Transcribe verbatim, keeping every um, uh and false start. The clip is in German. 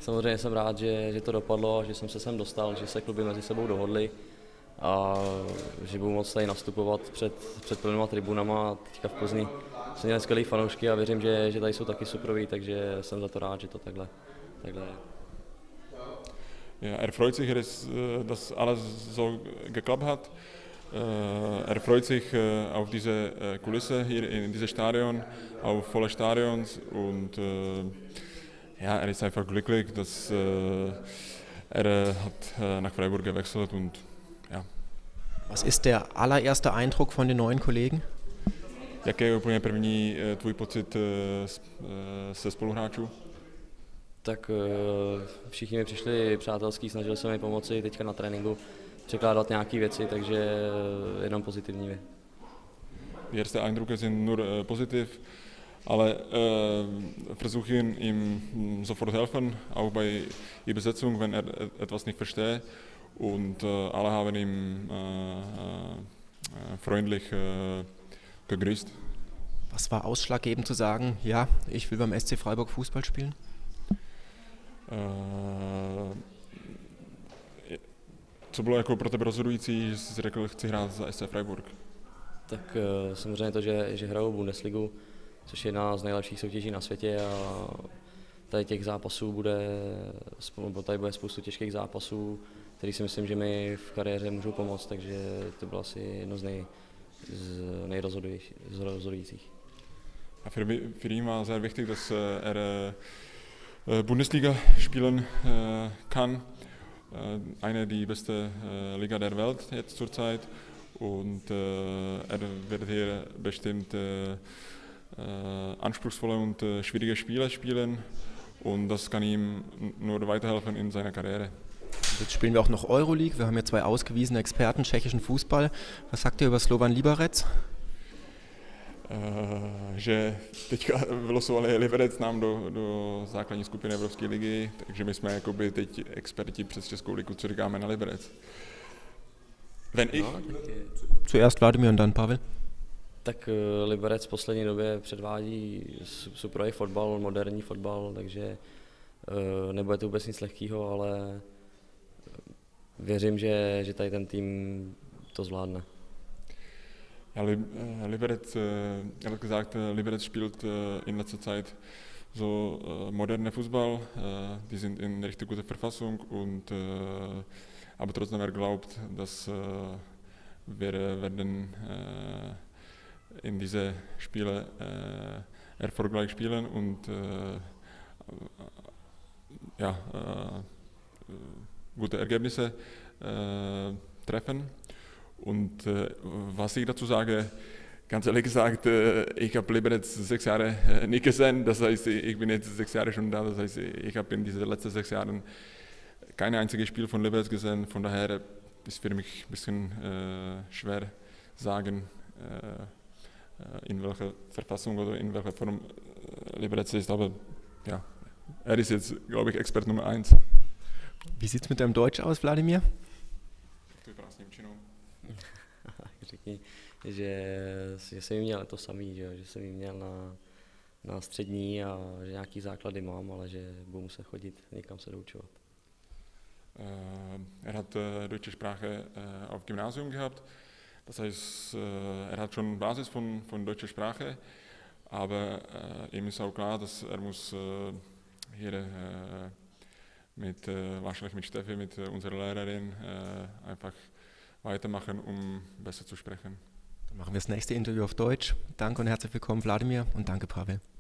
samozřejmě jsem rád, že, že to dopadlo, že jsem se sem dostal, že se kluby mezi sebou dohodly a že budu moct tady nastupovat před, před plnýma tribunama. Teďka v Plzni jsem měl skvělý fanoušky a věřím, že, že tady jsou taky superoví, takže jsem za to rád, že to takhle, takhle je. Ja, er freut sich, dass alles so geklappt hat. Er freut sich auf diese Kulisse hier in diesem Stadion, auf volle Stadions und ja, er ist einfach glücklich, dass er hat nach Freiburg gewechselt und ja. Was ist der allererste Eindruck von den neuen Kollegen? Jaký je úplně první tvůj pocit se spoluhráčů? Tak všichni mi přišli přátelský, snažili se mi pomoci teďka na tréninku překládat nějaké věci, takže jenom pozitivní. Die erste Eindrücke sind nur äh, positiv, ale äh, versuchen ihm sofort helfen, auch bei Übersetzung, wenn er etwas nicht versteht. Und äh, alle haben ihn äh, äh, freundlich äh, gegrüßt. Was war ausschlaggebend zu sagen, ja, ich will beim S C Freiburg Fußball spielen? Co bylo jako pro tebe rozhodující, že jsi řekl, chci hrát za S C Freiburg? Tak samozřejmě to, že, že hraju Bundesligu, což je jedna z nejlepších soutěží na světě a tady těch zápasů bude, tady bude spoustu těžkých zápasů, který si myslím, že mi v kariéře můžou pomoct, takže to bylo asi jedno z, nej, z nejrozhodujících. A für, für ihn war sehr wichtig, dass er Bundesliga spielen äh, kann. Äh, eine die beste äh, Liga der Welt jetzt zurzeit. Und äh, er wird hier bestimmt äh, äh, anspruchsvolle und äh, schwierige Spiele spielen. Und das kann ihm nur weiterhelfen in seiner Karriere. Jetzt spielen wir auch noch Euroleague. Wir haben hier zwei ausgewiesene Experten tschechischen Fußball. Was sagt ihr über Slovan Liberec? Uh, že teďka vylosovali Liberec nám do, do základní skupiny Evropské ligy, takže my jsme jakoby teď experti přes Českou ligu, co říkáme na Liberec. Wenn ich... No, Zuerst Vladimir und dann Pavel. Tak uh, Liberec v poslední době předvádí superový fotbal, moderní fotbal, takže uh, nebude to vůbec nic lehkého, ale věřím, že, že tady ten tým to zvládne. Ja, Liberec, er hat gesagt, Liberec spielt in letzter Zeit so moderne Fußball, die sind in richtig guter Verfassung und aber trotzdem er glaubt, dass wir werden in diese Spiele erfolgreich spielen und ja, gute Ergebnisse treffen. Und äh, was ich dazu sage, ganz ehrlich gesagt, äh, ich habe Liberec sechs Jahre äh, nicht gesehen, das heißt, ich bin jetzt sechs Jahre schon da, das heißt, ich habe in diesen letzten sechs Jahren kein einziges Spiel von Liberec gesehen, von daher ist für mich ein bisschen äh, schwer sagen, äh, in welcher Verfassung oder in welcher Form äh, Liberec ist, aber ja, er ist jetzt, glaube ich, Expert Nummer eins. Wie sieht es mit deinem Deutsch aus, Wladimir? Řekni, že, že jsem jí měl to samý, že, že jsem jí měl na, na střední a že nějaký základy mám, ale že budu muset chodit někam se doučovat. Uh, er hat uh, deutsche Sprache uh, auf Gymnasium gehabt, das heißt, uh, er hat schon Basis von, von deutscher Sprache, aber uh, ihm ist auch klar, dass er muss uh, hier uh, mit, uh, wahrscheinlich mit Steffi, mit uh, unserer Lehrerin, uh, einfach weitermachen, um besser zu sprechen. Dann machen wir das nächste Interview auf Deutsch. Danke und herzlich willkommen, Wladimir, und danke, Pavel.